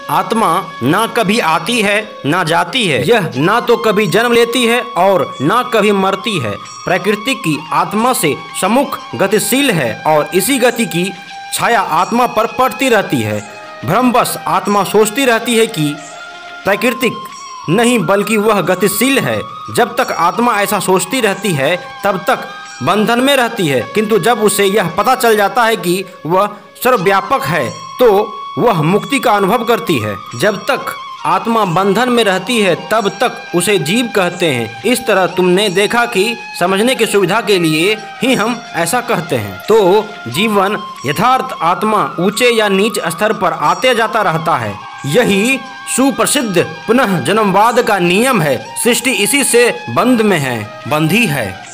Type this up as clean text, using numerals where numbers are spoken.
आत्मा ना कभी आती है ना जाती है, यह ना तो कभी जन्म लेती है और ना कभी मरती है। प्रकृति की आत्मा से सम्मुख गतिशील है और इसी गति की छाया आत्मा पर पड़ती रहती है। भ्रमवश आत्मा सोचती रहती है कि प्राकृतिक नहीं बल्कि वह गतिशील है। जब तक आत्मा ऐसा सोचती रहती है तब तक बंधन में रहती है, किंतु जब उसे यह पता चल जाता है कि वह सर्वव्यापक है तो वह मुक्ति का अनुभव करती है। जब तक आत्मा बंधन में रहती है तब तक उसे जीव कहते हैं। इस तरह तुमने देखा कि समझने की सुविधा के लिए ही हम ऐसा कहते हैं। तो जीवन यथार्थ आत्मा ऊंचे या नीच स्तर पर आते जाता रहता है। यही सुप्रसिद्ध पुनः जन्मवाद का नियम है। सृष्टि इसी से बंध में है, बंधी है।